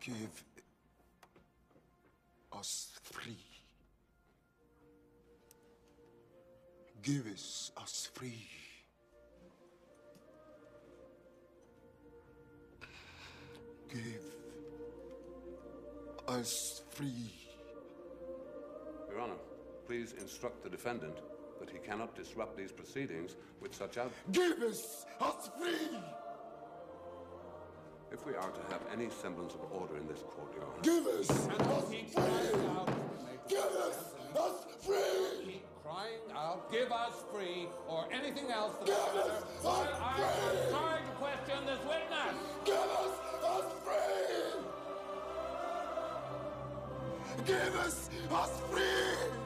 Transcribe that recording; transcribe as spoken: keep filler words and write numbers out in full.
Give us free. Give us, us free. Give us free. Your Honor, please instruct the defendant that he cannot disrupt these proceedings with such out... Give us, us free! If we are to have any semblance of order in this court, Your Honor... Give us, us free! Give us, us free! Keep crying out, give us free, or anything else for Give that matter. us, But us I free! am trying to question this witness! Give us, us free! Give us, us free!